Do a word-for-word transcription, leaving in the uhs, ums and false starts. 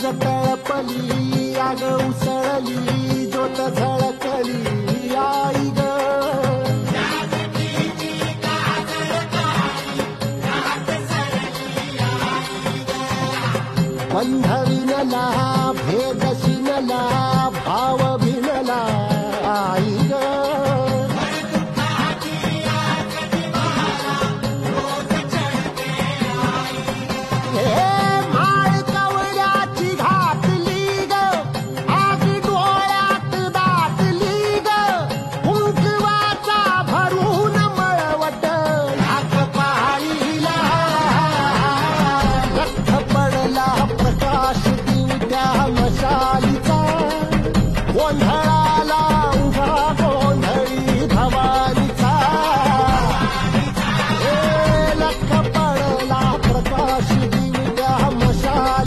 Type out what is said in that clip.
लाज तळपली आग उसळली ज्योत झळकली आई ग बंध विनला भेद शिनला भाव भिनला आई